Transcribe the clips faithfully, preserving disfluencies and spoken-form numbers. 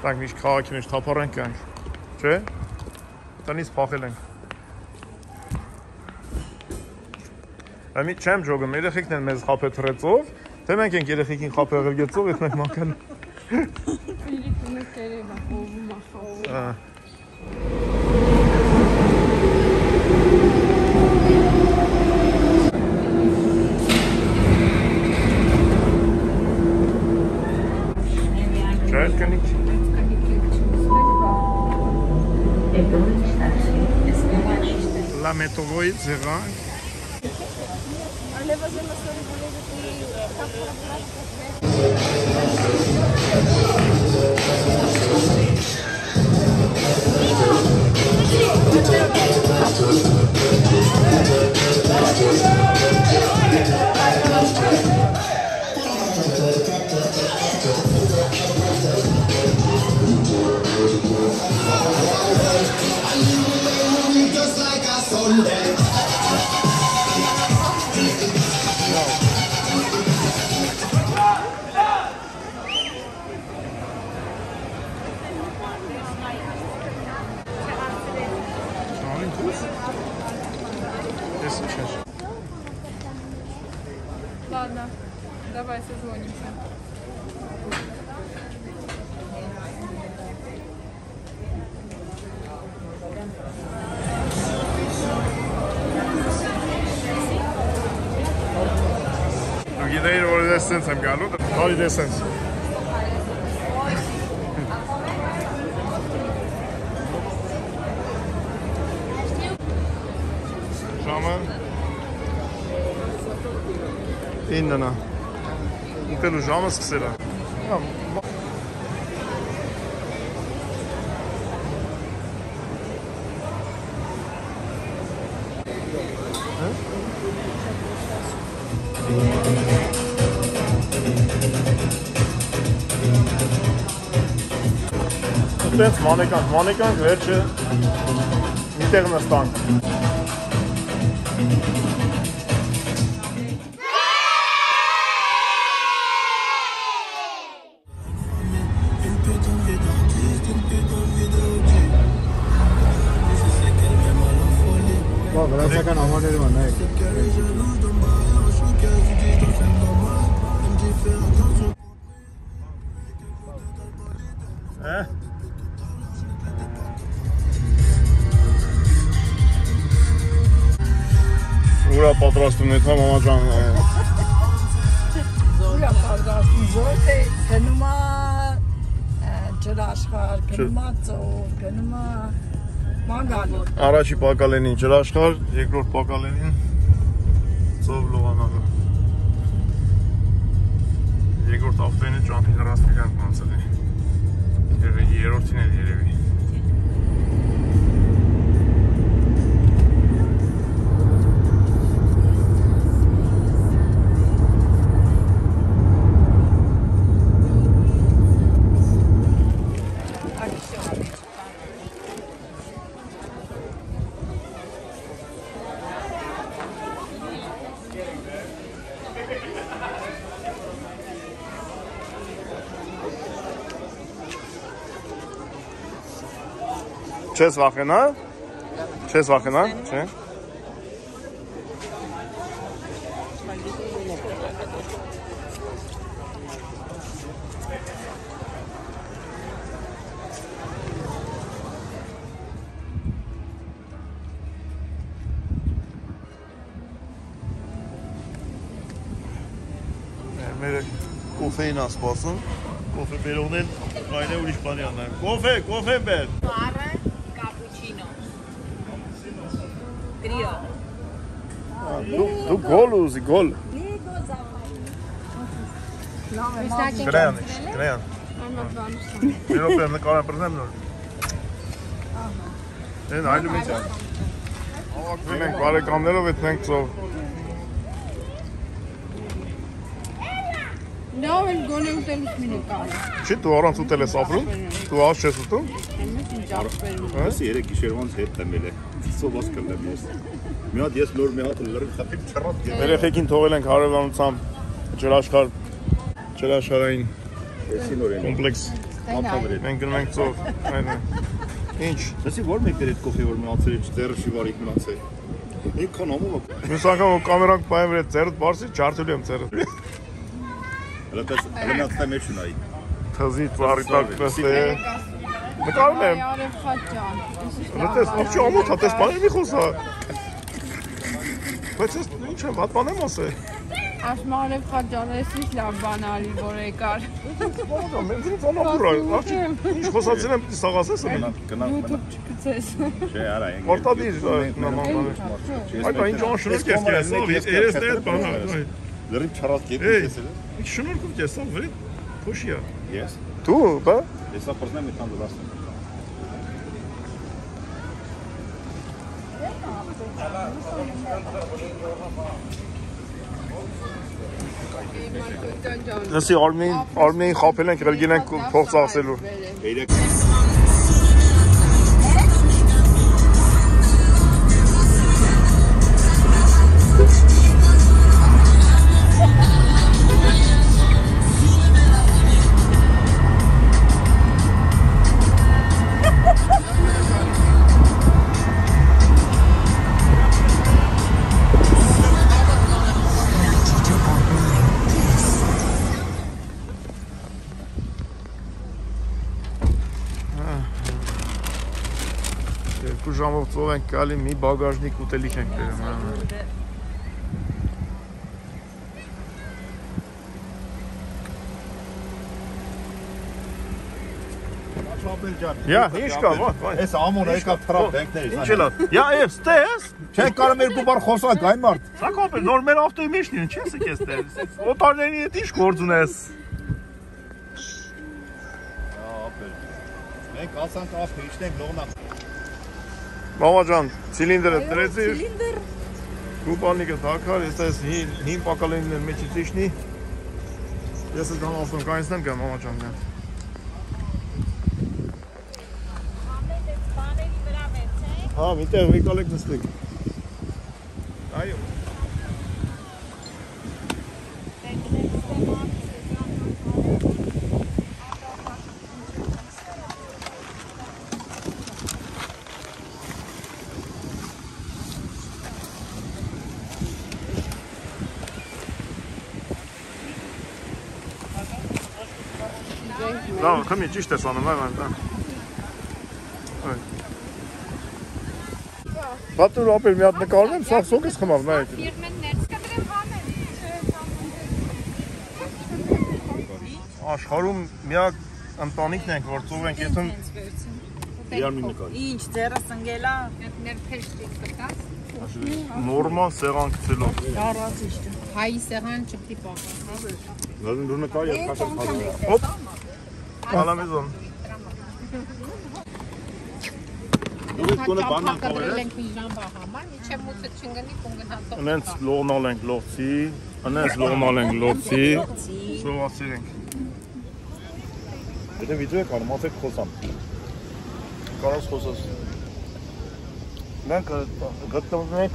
Տանք միշտ քաղաքին ինչ թափառենք կանք, չէ, տնից պախել ենք։ Ամի չեմ ջոգում, երեխեքն են մեզ խապե թրեցով, թե մենք ենք երեխեքին խապե եղերգեցով, ետ մենք մանկան։ Իրիկունը կերևա, հովում ախավում։ Չէ, կնիք։ La metovoid zerang. Ладно, давай созвонимся. Nu gidei ori de sens am galu, ori de sens. Ժամը իննն է։ Ուտելու ժամը սկսել է։ Այդպես մանեկանք, մանեկանք, վերջը մի տեղ նստանք։ Վրացական ամաներում են նայեք։ Է։ Ուրա պատրաստում է թա մամա ջան։ Ուրա պատրաստում զոտ է, գնում է ջրաշխար, գնում է ծով, գնում է մանգալը։ Առաջի պակալենին ջրաշխար, երկրորդ պակալենին ծով լողանալը։ Երկրորդ ավտոյինը ճամփի լրացնի կանք մանցել է։ Երևի երրորդին էլ երևի։ Չես վախենա? Չես վախենա? Չէ։ Մեր կոֆեին ասպասում, կոֆե բերողն են, այն է ուրիշ բանի աննայում։ Կոֆե, կոֆե բեր։ Բարը, կապուչինո։ Գրիո։ Դու գոլ ուզի, գոլ։ Գրեան, գրեան։ Երոպեր նկարան պրնեմ նոր։ Են այլում ինչ ան։ Ավակվին ենք բարեկամներով էտ մենք ծով։ Լավ են գոնե ուտելուց մի նկարը։ Չի դու առանց ուտել ես ապրում, դու աշ չես ուտում։ Այնպես ինչ ապրում։ Ես երեք գիշերվանց հետ տեմել է, սովաս կլեմ ես։ Մի հատ ես նոր մի հատ լրիվ խփիմ չռատ գել։ Երեխեքին թողել ենք հարևանությամբ ջրաշխար, ջրաշխարային Եսին օրեն։ կոմպլեքս Կապավրի։ Մենք գնում ենք ծով։ Այո։ Ինչ։ Դասի որ մեկներ այդ կոֆե որ մնացել է, ձեռը շիվարիկ մնացել։ Ինքան ամով։ Մյուս անգամ որ կամերան կպայեմ վրա ձեռդ բարձի չարթելու եմ ձեռը։ Հələ տես հələ մեջ ունայի։ Թզի ծառի տակ տեսե։ Նկարում եմ։ Արև խաճան։ Լտես, ողջ ամոթ է, տես բաներ մի խոսա։ Բայց ես ինչ եմ, հատ բան եմ ասել։ Ասում արև խաճան, ես ինչ լավ բան արի, որ եկար։ Մենք ինձ անապուր այ, աղջի, ինչ խոսացել եմ, սաղասես եմ։ Գնանք YouTube չգցես։ Չէ, արա։ Արտադիր նամաններ։ Այ բա ինչ անշնորհք ես կեսավ, երեսն է այդ բանը։ Լրիվ չարած կետի Էй, տեսել։ ինչ շնորհքով կեսավ, վրի, փոշիա։ Ես։ Դու, բա։ Հեսա պրզնեմ մի քան դոլար։ Նսի արմին, արմին խապել ենք, ռելգին ենք փող ծախսելու։ Երեք Երկու ժամով ծով ենք գալի, մի բագաժնիկ ուտելիք ենք բերում։ Յա, ինչ կա, ո՞չ։ Էս ամոն եկա թրապ բենկներից։ Ինչ էլա։ Յա, էս, տես։ Չեն կարող երկու բառ խոսակ այն մարդ։ Սա կապել, նոր մեր ավտոյի մեջն են, չես եկես տես։ Օտարների հետ ինչ գործ ունես։ Մենք ասանք ապը իջնենք լողնա։ Մամա ջան, ցիլինդրը դրեցիր։ Ցիլինդր։ Կուպանիկը թակար, ես այս հին պակալենին են մեջից իջնի։ Ես ես դամ ասում կանցնեմ գա մամա ջան։ Հա, միտեղ եկալեք նստեք։ Այո։ Դա, քմի ճիշտ ես անում, այ այն դա։ Բատուր ապել մի հատ նկարում եմ, սաղ սոկ ես խմավ, նայեք։ Ֆիրմեն ներս կդրեմ համեն։ Աշխարհում միակ ընտանիքն ենք, որ ծով ենք եթում Իրար մի նկարի։ Ինչ, ձեռս ընգելա։ Ներփեշտիկ կտաս։ նորմալ սեղան գցելով։ Առած իշտը։ Հայի սեղան չպետք է պահի։ Լազım դու նկարի ես քաշած խազը։ Հոպ։ Ալամեզոն։ Դու եք կոնը բանն կավեր ես։ Ենք մի ժամվա համար, միջև մութը չընկնի կունգնհատող։ Անենց լողնալ ենք լողցի, անենց լողնալ ենք լողցի, սովասիր ենք։ Եթե վիդեո եք անում, ասեք խոսամ։ Կարաս խոսես։ Մենք գտնվում ենք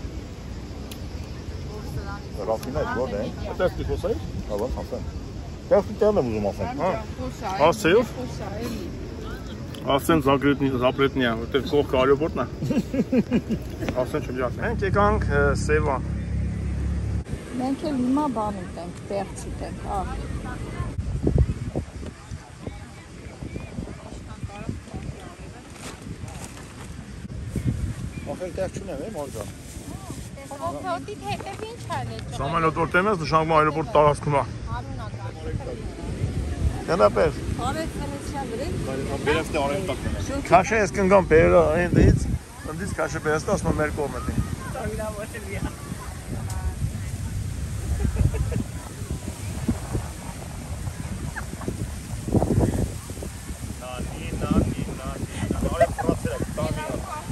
Ռաֆինա է որ է։ այդպես դի խոսայր։ Հա, ոնց ասեմ։ Դեռ դեռ եմ ուզում ասեմ։ Հա։ Հոսա։ Ասեյով։ Հոսա էլի։ Ասեն զագրետնի զապրետնի է, որտեղ կողքը արևոտնա։ Ասեն չեմ յասեն։ Մենք եկանք Սևա։ Մենք էլ հիմա բան ուտենք, պերց ուտենք, հա։ Ախր տեղ չունեմ, է մորձա։ Հոթոտիդ հետև ինչ այլ է։ Սամալոտ որ տեմես, նշանակում այրոպորտ տարածքում է։ Յանապես։ Արեք քնեցյան դրեք։ Բերև թե արեմ տակ մենակ։ Քաշե ես կնգամ բերը այնտից, ընդից քաշե բերստա ասում մեր կողմը դի։ Նանի, նանի, նանի։ Արեմ պրացերակ, տանի։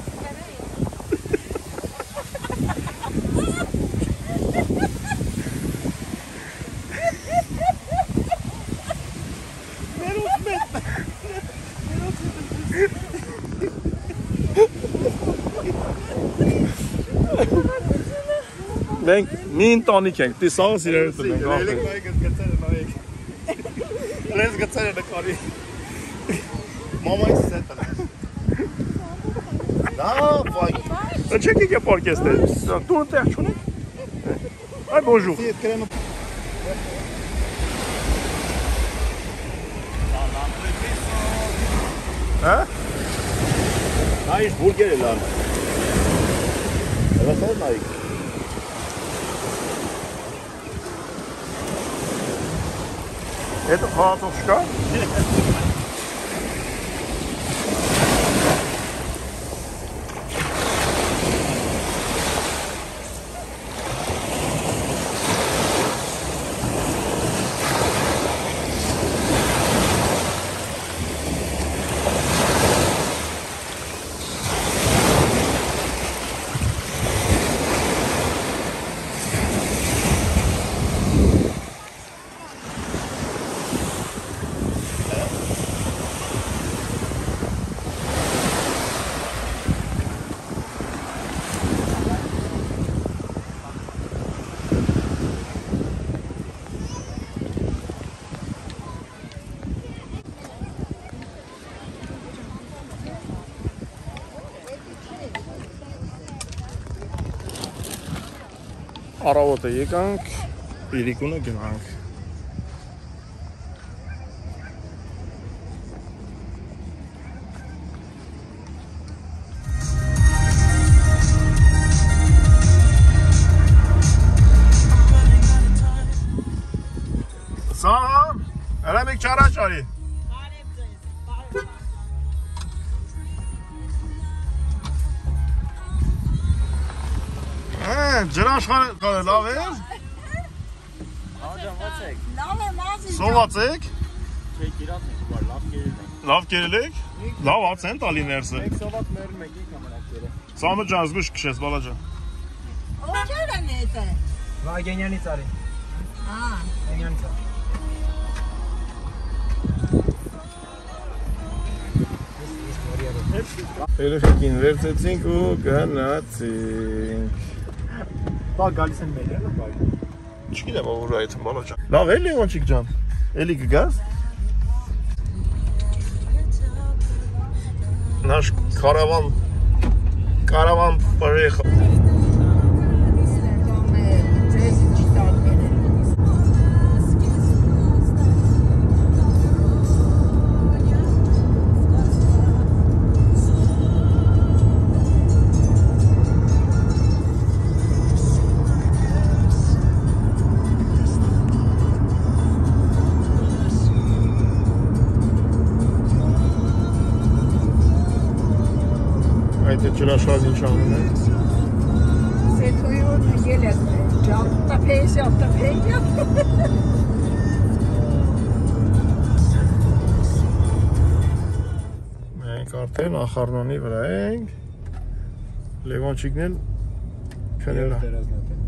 Մենք մի ընտանիք ենք, դի սաղս իրարից ենք Ելեք նայեք, ես գծել եմ նայեք։ Լես գծել եմ նկարի։ Մամայից սետն է։ Դա վայ։ Չեք եկե պարկեստ է։ Դու տեղ չունեք։ Այ bonjour։ Այդ կրեմը Հա։ նայ բուրգեր լան։ Հələ նայ։ Это хатушка. Առավոտը եկանք, իրիկունը գնանք։ Սաղամ, հրամիկ չարաչ արի։ Ջրաշխարը լավ է։ Լավ է մազի։ Սոված եք։ Չէ, գիրատն եք, բար լավ կերել եք։ Լավ կերել եք։ Լավ հաց են տալի ներսը։ Մեկ սոված մերում եք եք ամենակ կերը։ Սամը ջան, զգուշ քշես, բալաջան։ Ո՞նքեր են էտը։ Վագենյանից արի։ Հա։ Գենյանից արի։ Երեխեքին վերցեցինք ու գնացինք։ Բա գալիս են մեր ելը, բայ։ Չգիտեմ ով ուր այդ բալաջան։ Լավ էլի Լևոնչիկ ջան։ Էլի կգաս։ Նаш караван караван поехал. Այդ ջրաշխարհն ինչ անում է։ Սեթոյոն ելես է, ճապտա պեյս, ճապտա պեյս։ Մենք արդեն Ախառնոնի վրա ենք։ Լևոնչիկն էլ քնել է։